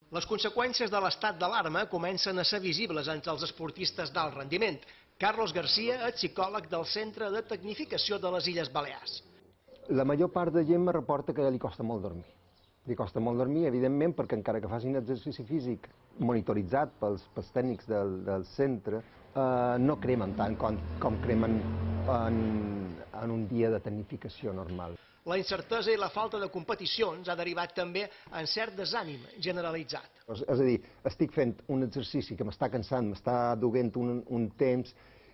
Les conseqüències de l'estat d'alarma comencen a ser visibles entre els esportistes d'alt rendiment. Carlos García és psicòleg del Centre de Tecnificació de les Illes Balears. La major part de gent me reporta que li costa molt dormir. Li costa molt dormir, evidentment, perquè encara que facin exercici físic monitoritzat pels tècnics del centre, no cremen tant com cremen en un dia de tecnificació normal. La incertesa i la falta de competicions ha derivat també en cert desànim generalitzat. És a dir, estic fent un exercici que m'està cansant, m'està duent un temps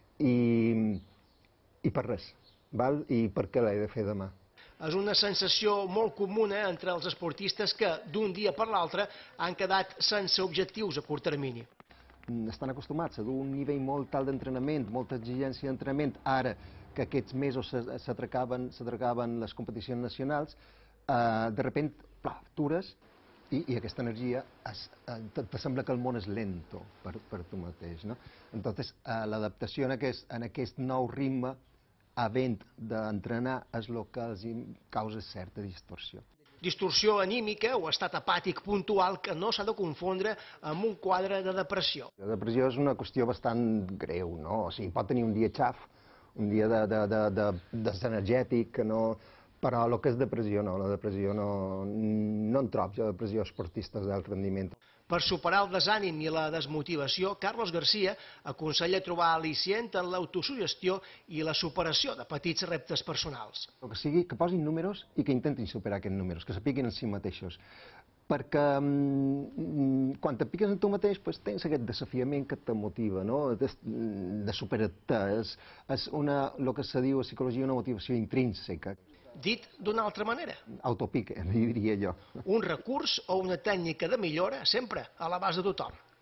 i per res, val? I per què l'he de fer demà? És una sensació molt comuna entre els esportistes que, d'un dia per l'altre, han quedat sense objectius a curt termini. Estan acostumats a dur un nivell molt alt d'entrenament, molta exigència d'entrenament. Ara que aquests mesos s'atracaven les competicions nacionals, de sobte, atures i aquesta energia te sembla que el món és lento per tu mateix, no? Entonces, l'adaptació en aquest nou ritme havent d'entrenar és el que els causa certa distorsió. Distorsió anímica o estat apàtic puntual que no s'ha de confondre amb un quadre de depressió. La depressió és una qüestió bastant greu, no? O sigui, pot tenir un dia xaf, un dia desenergètic, però el que és depressió no, la depressió no en trob jo depressió a esportistes d'alt rendiment. Per superar el desànim i la desmotivació, Carlos García aconsella trobar al·licient en l'autosugestió i la superació de petits reptes personals. El que sigui, que posin números i que intentin superar aquests números, que sapiguin en si mateixos. Perquè quan te piques en tu mateix tens aquest desafiament que te motiva, de superar-te. És el que se diu a psicologia una motivació intrínseca. Dit d'una altra manera. Autopique, diria jo. Un recurs o una tècnica de millora sempre a l'abast de tothom.